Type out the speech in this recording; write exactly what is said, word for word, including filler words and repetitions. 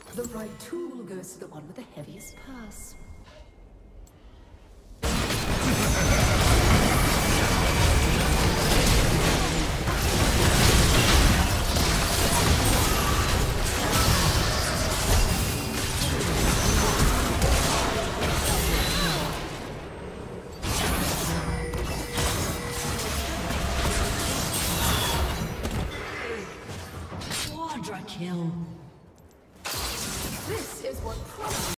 The right tool goes to the one with the heaviest purse. Quadra kill. This is what